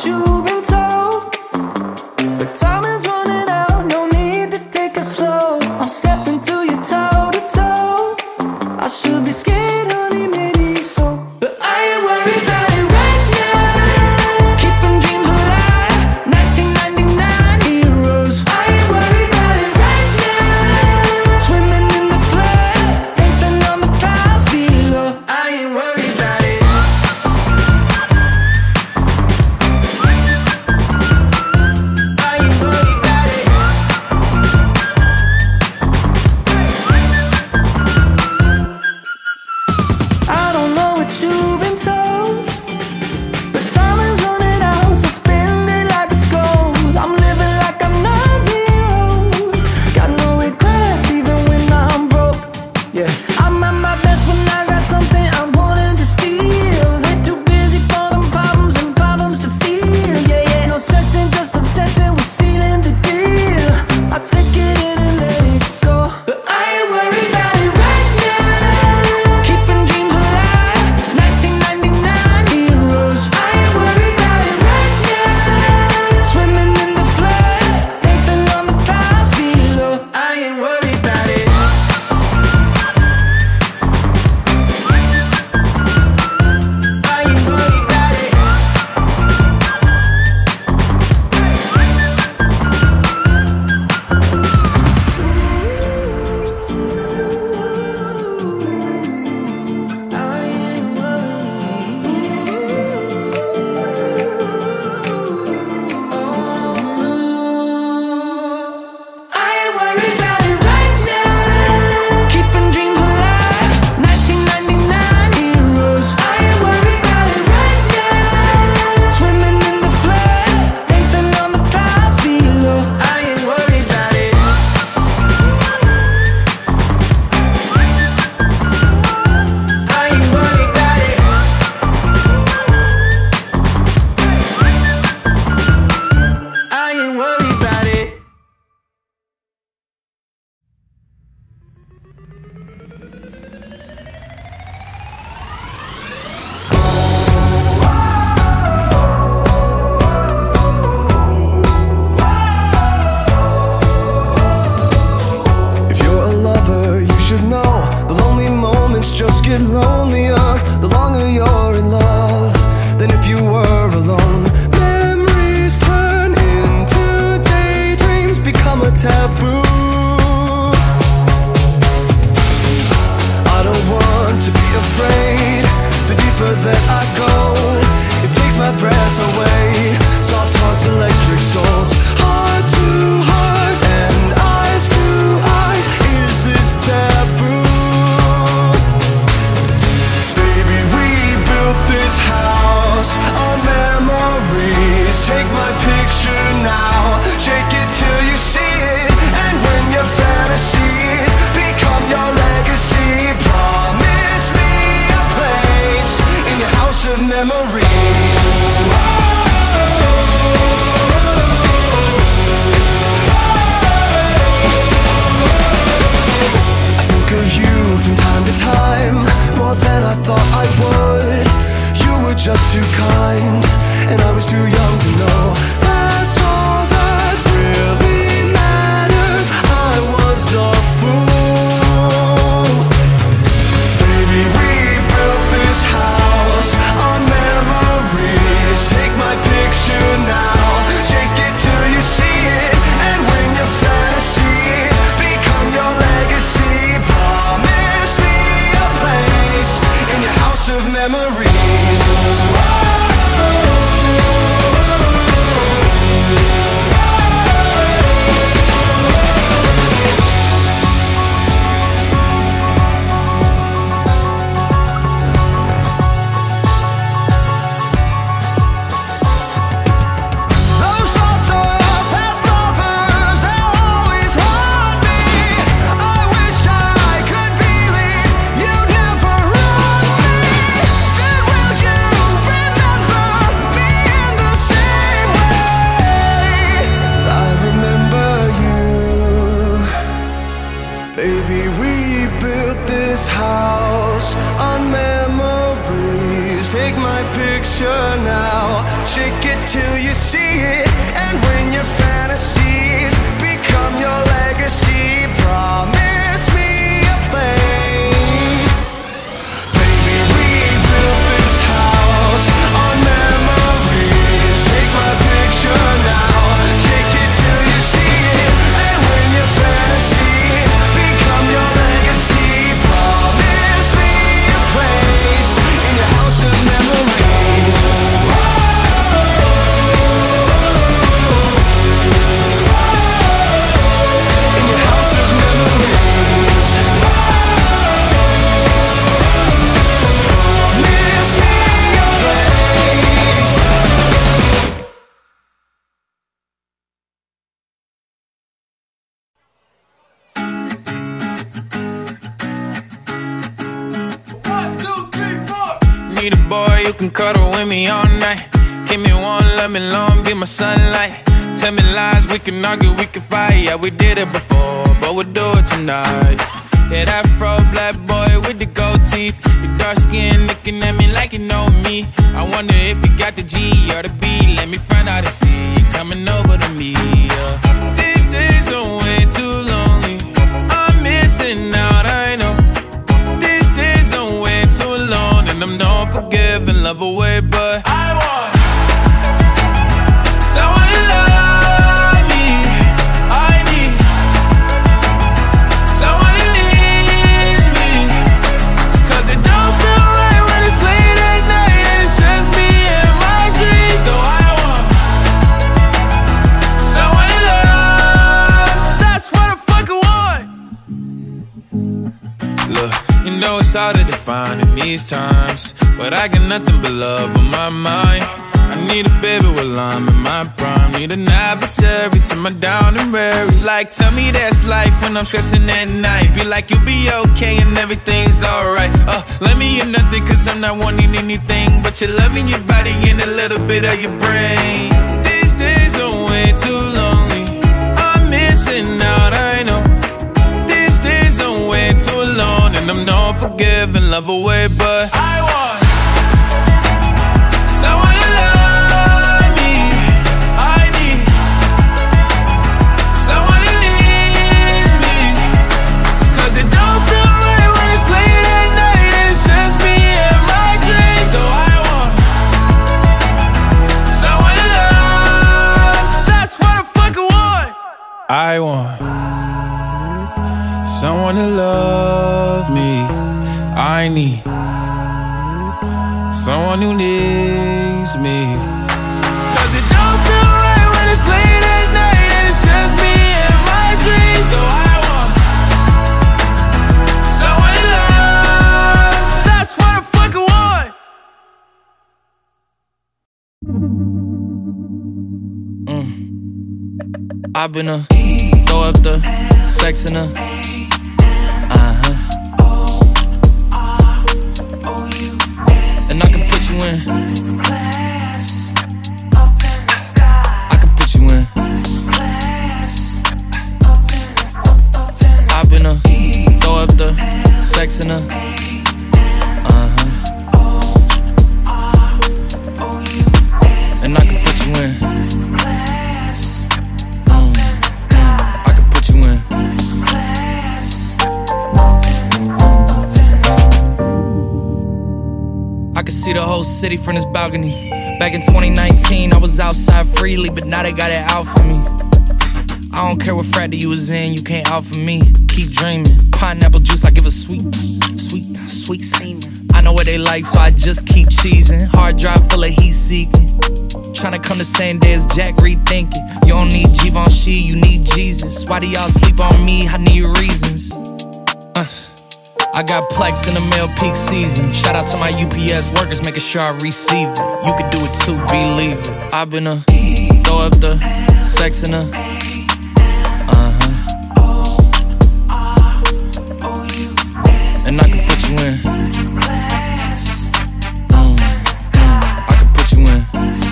you've been told, but time is running out, no need to take it slow. I'm stepping to you toe to toe. I should be scared, honey, maybe so, but I ain't worried about it right now. Keeping dreams alive, 1999 heroes. I ain't worried about it right now. Swimming in the floods, dancing on the clouds below. I ain't worried about it. I don't know what you've been told, but time is running out, so spend it like it's gold. I'm living like I'm not zeros. Got no regrets even when I'm broke. Yeah, I'm at my best when I got something I'm wanting to steal. They're too busy for them problems and problems to feel. Yeah, yeah, no stressing, just obsessing with sealing the deal. I take it in and let it go, but I ain't worried about it right now. Keeping dreams alive, 1999 heroes. I ain't worried about it right now. Swimming in the floods, dancing on the clouds below. I ain't worried about it. I ain't worried about it. I ain't worried about it right now. Keeping dreams alive, 1999 heroes. I ain't worried about it right now. Swimming in the floods, dancing on the clouds below. I ain't worried about it. I ain't worried about it. I ain't worried about it. If you're a lover, you should know the lonely moments just get lonelier the longer you're in love than if you were alone. Memories turn into daydreams, become a taboo. I don't want to be afraid. The deeper that I go, it takes my breath away. Soft hearts, electric souls, heart to heart and eyes to eyes. Is this taboo? Baby, we built this house on memories. Take my picture now, shake it till you see it. And when your fantasies become your legacy, promise me a place in your house of memories. I think of you from time to time, more than I thought I would. You were just too kind, and I was too young to know. That's all that really matters. I was a fool. Baby, we built this house on memories. Take my picture now, shake it till you see it. And when your fantasies become your legacy, promise me a place in your house of memories. Those thoughts of past lovers, they'll always haunt me. I wish I could believe you'd never run me. Then will you remember me in the same way as I remember you? Baby, we built this house on memories. Take my picture picture now. Shake it till you see it, and when your fantasies become your legacy, promise me a place. Baby, we built this house on memories. Take my picture now. Shake it till you see it, and when your fantasies become your legacy, promise me a place in your house of memories. In your house of memories. Promise me a place. Need a boy you can cuddle with me all night. Give me one, let me long, be my sunlight. Tell me lies, we can argue, we can fight. Yeah, we did it before, but we'll do it tonight. Yeah, that fro black boy with the gold teeth. Your dark skin looking at me like you know me. I wonder if you got the G or the B. Let me find out and see you coming over to me. Yeah. These days are way too lonely. I'm missing out, I know. These days are way too alone, and I'm not forgiving, love away, but I want someone to love me. I need someone who needs me, 'cause it don't feel right when it's late at night and it's just me and my dreams. So I want someone to love. That's what I fucking want. Look, you know it's hard to define in these times, but I got nothing but love on my mind. I need a baby while I'm in my prime. Need an adversary to my down and weary. Like, tell me that's life when I'm stressing at night. Be like, you'll be okay and everything's alright. Let me in nothing, 'cause I'm not wanting anything but your love in your body and a little bit of your brain. These days are way too lonely. I'm missing out, I know. These days are way too alone, and I'm not forgiving, love away, but I want someone to love me. I need someone who needs me, 'cause it don't feel right when it's late at night and it's just me and my dreams. So I want someone to love. That's what I fucking want. I want someone to love me. I need someone who needs me, 'cause it don't feel right when it's late at night and it's just me and my dreams. So I want someone to love. That's what I fucking want. I've been throw up the sex in her. And I can put you in. I can put you in. I've been throw up the sex in her. And I can put you in. I can put you in. I can see the whole city from this balcony. Back in 2019, I was outside freely, but now they got it out for me. I don't care what frat that you was in, you can't out for me. Keep dreaming. Pineapple juice, I give a sweet semen. I know what they like, so I just keep cheesing. Hard drive full of heat seeking. Tryna come the same day as Jack, rethinking. You don't need Givenchy, you need Jesus. Why do y'all sleep on me? I need reasons. I got Plex in the mail peak season. Shout out to my UPS workers, making sure I receive it. You could do it too, believe it. I've been throw up the sex in her. And I can put you in. I can put you in.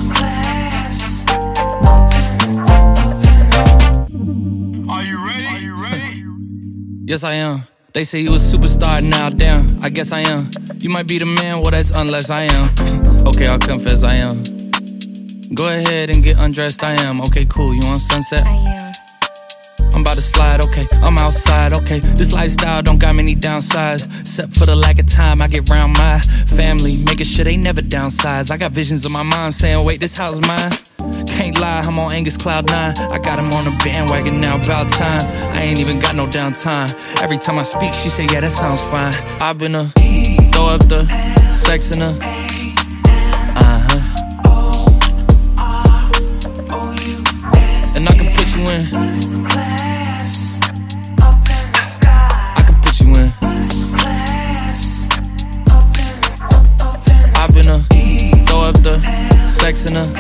Are you ready? Yes, I am. They say you a superstar now, damn, I guess I am. You might be the man, well that's unless I am. Okay, I'll confess I am. Go ahead and get undressed, I am. Okay, cool, you on Sunset? I am. I'm about to slide, okay, I'm outside, okay. This lifestyle don't got many downsides, except for the lack of time I get round my family, making sure they never downsize. I got visions of my mom saying, wait, this house mine. Can't lie, I'm on Angus Cloud 9. I got him on the bandwagon now, about time. I ain't even got no downtime. Every time I speak, she say, yeah, that sounds fine. I've been throw up the sex in her. And I can put you in. I can put you in. I've been throw up the sex in her.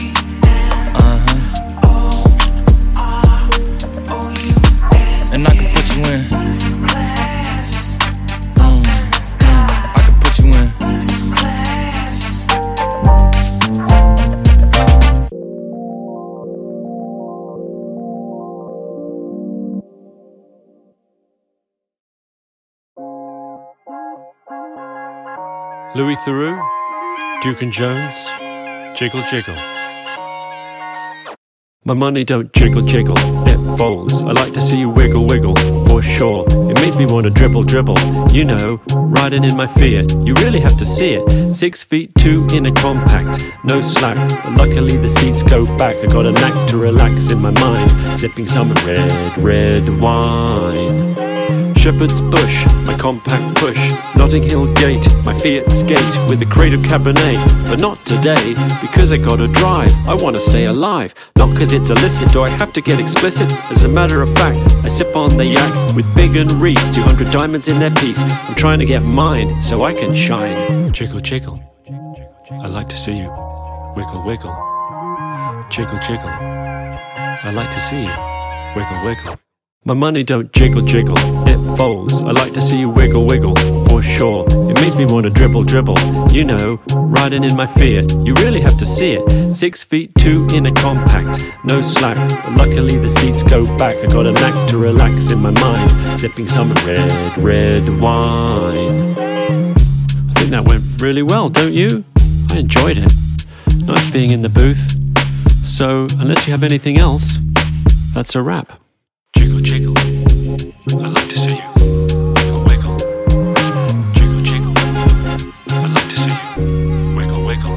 And I can put you in. I can put you in. Louis Theroux, Duke and Jones, Jiggle Jiggle. My money don't jiggle jiggle, it folds. I like to see you wiggle wiggle, for sure. It makes me want to dribble dribble. You know, riding in my Fiat, you really have to see it. 6'2" in a compact, no slack. But luckily the seats go back. I got a knack to relax in my mind, sipping some red wine. Shepherd's Bush, my compact push. Notting Hill Gate, my Fiat skate with a crate of Cabernet. But not today, because I gotta drive. I wanna stay alive, not cause it's illicit. Do I have to get explicit? As a matter of fact, I sip on the yak with Big and Reese, 200 diamonds in their piece. I'm trying to get mine so I can shine. Jiggle jiggle, I like to see you wiggle wiggle. Jiggle jiggle, I like to see you wiggle wiggle. My money don't jiggle jiggle, it folds. I like to see you wiggle wiggle, for sure. It makes me want to dribble dribble. You know, riding in my Fiat, you really have to see it. 6'2" in a compact, no slack. But luckily the seats go back. I got a knack to relax in my mind, sipping some red wine. I think that went really well, don't you? I enjoyed it. Nice being in the booth. So, unless you have anything else, that's a wrap. Jiggle jiggle, I like to see you wiggle wiggle. Jiggle jiggle, I like to see you wiggle wiggle.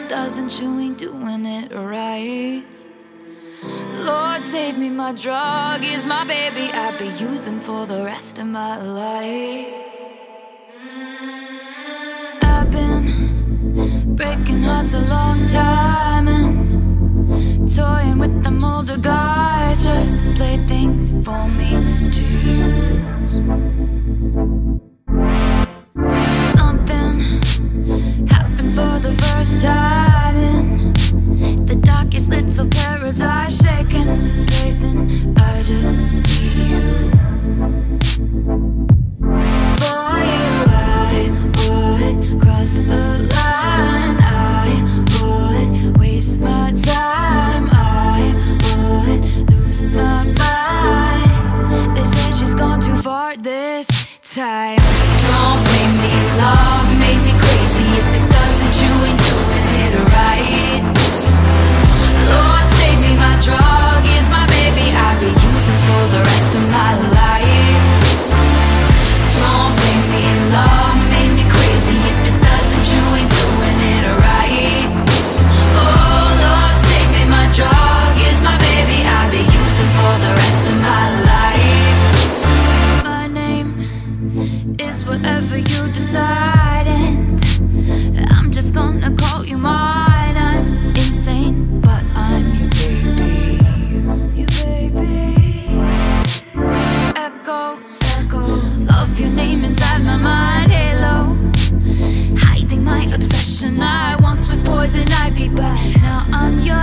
it doesn't, you ain't doing it right. Lord, save me, my drug is my baby I'd be using for the rest of my life. I've been breaking hearts a long time and toying with them older guys just to play things for me to use. Something happened for the first time in the darkest little paradise, shaking, pacing, I just need you. For you I would cross the line, I would waste my time, I would lose my mind. They say she's gone too far this time. Don't blame me, love made me crazy. If it doesn't, you ain't doing it right. Lord, save me, my drug is my baby I'd be using for the rest of my life. Don't blame me, love made me crazy. If it doesn't, you ain't doing it right. Oh, Lord, save me, my drug is my baby I'd be using for the rest of my life. My name is whatever you decide, and I'm just gonna call you mine. I'm insane, but I'm your baby. Your baby. Echoes of your name inside my mind. Halo, hiding my obsession. I once was poison ivy, but now I'm your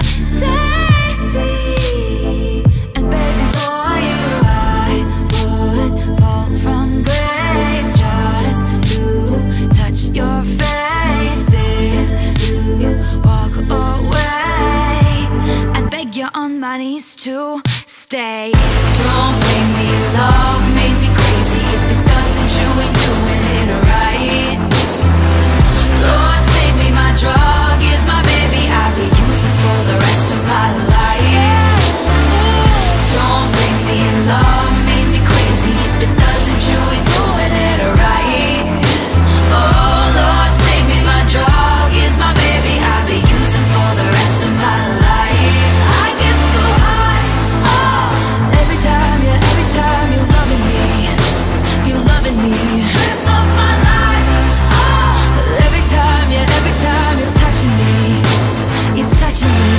daisy. And baby, for you I would fall from grace just to touch your face. If you walk away, I'd beg you on my knees to stay. Don't blame me, love made me crazy. If it doesn't, you ain't doing it right. Lord, save me, my drug is my baby I'd be using for the rest of my life. Don't blame me, love made me crazy. If it doesn't, you ain't doing it right. Oh, Lord, save me, my drug is my baby I'd be using for the rest of my life. I get so high, oh, every time you're loving me, you're loving me. Trip of my life, oh, every time you're touching me, you're touching me.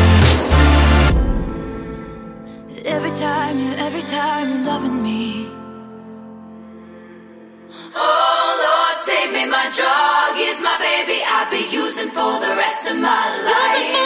Every time you're loving me. Oh, Lord, save me, my drug is my baby I'd be using for the rest of my life.